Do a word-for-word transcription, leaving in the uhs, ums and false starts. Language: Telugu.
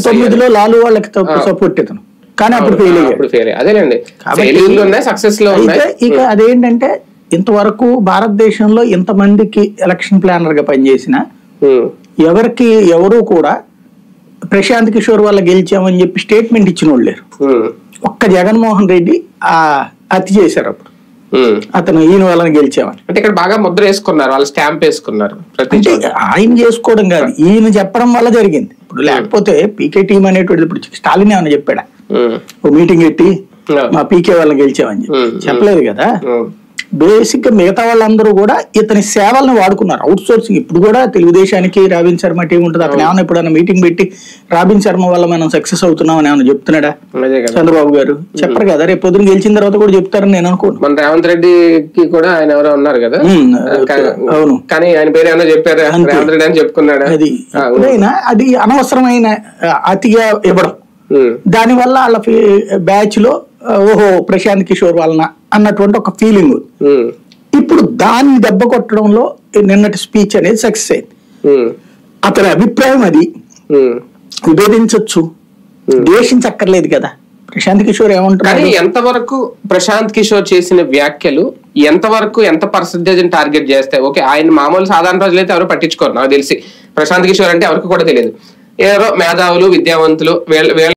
తొమ్మిదిలో లాలు వాళ్ళకి సపోర్ట్ ఇతను, కానీ అప్పుడు ఫెయిల్ అయ్యాడు. ఫెయిల్ అదేనండి, సక్సెస్ లో ఇక అదేంటంటే ఇంతవరకు భారతదేశంలో ఇంతమందికి ఎలక్షన్ ప్లానర్ గా పనిచేసిన ఎవరికి ఎవరు కూడా ప్రశాంత్ కిషోర్ వల్ల గెలిచామని చెప్పి స్టేట్మెంట్ ఇచ్చిన వాళ్ళు లేరు. ఒక్క జగన్మోహన్ రెడ్డి ఆ హత్య చేశారు అప్పుడు, అతను ఈయన వల్ల గెలిచామని. అంటే ఇక్కడ బాగా ముద్ర వేసుకున్నారు, వాళ్ళు స్టాంప్ వేసుకున్నారు. అంటే ఆయన చేసుకోవడం కాదు, ఈయన చెప్పడం వల్ల జరిగింది. ఇప్పుడు లేకపోతే పీకే టీం అనేటువంటి ఇప్పుడు స్టాలిన్ ఏమన్నా చెప్పాడా ఓ మీటింగ్ పెట్టి మా పీకే వల్ల గెలిచామని చెప్పి? చెప్పలేదు కదా. బేసిక్ గా మిగతా వాళ్ళందరూ కూడా ఇతని సేవలను వాడుకున్నారు, అవుట్ సోర్సింగ్. ఇప్పుడు కూడా తెలుగుదేశానికి రాబిన్ శర్మ టీం ఉంటుంది, అతను ఏమన్నా ఎప్పుడైనా మీటింగ్ పెట్టి రాబిన్ శర్మ వల్ల మనం సక్సెస్ అవుతున్నాం అని ఏమన్నా చెప్తున్నాడా? చంద్రబాబు గారు చెప్పరు కదా. రేపు పొద్దున గెలిచిన తర్వాత కూడా చెప్తారని నేను అనుకోను. మన రేవంత్ రెడ్డికి కూడా ఆయన ఎవరో ఉన్నారు కదా, అవును, కానీ ఆయన పేరు ఏమన్నా చెప్పారు, రేవంత్ రెడ్డి అని చెప్పుకున్నాడు. అది ఎప్పుడైనా అది అనవసరమైన అతిగా ఇవ్వడం, దానివల్ల వాళ్ళ బ్యాచ్ లో ఓహో ప్రశాంత్ కిషోర్ వలన అన్నటువంటి ఒక ఫీలింగ్. ఇప్పుడు దాన్ని దెబ్బ కొట్టడంలో నిన్నటి స్పీచ్ అనేది సక్సెస్ అయింది. అతని అభిప్రాయం అది, విభేదించవచ్చు, ద్వేషించక్కర్లేదు కదా. ప్రశాంత్ కిషోర్ ఏమంటారు? ఎంతవరకు ప్రశాంత్ కిషోర్ చేసిన వ్యాఖ్యలు ఎంతవరకు ఎంత పర్సెంటేజ్ టార్గెట్ చేస్తాయి? ఓకే, ఆయన మామూలు సాధారణ ప్రజలు అయితే ఎవరు పట్టించుకోరు. నాకు తెలిసి ప్రశాంత్ కిషోర్ అంటే ఎవరికి కూడా తెలియదు, ఎవరో మేధావులు విద్యావంతులు వీళ్ళ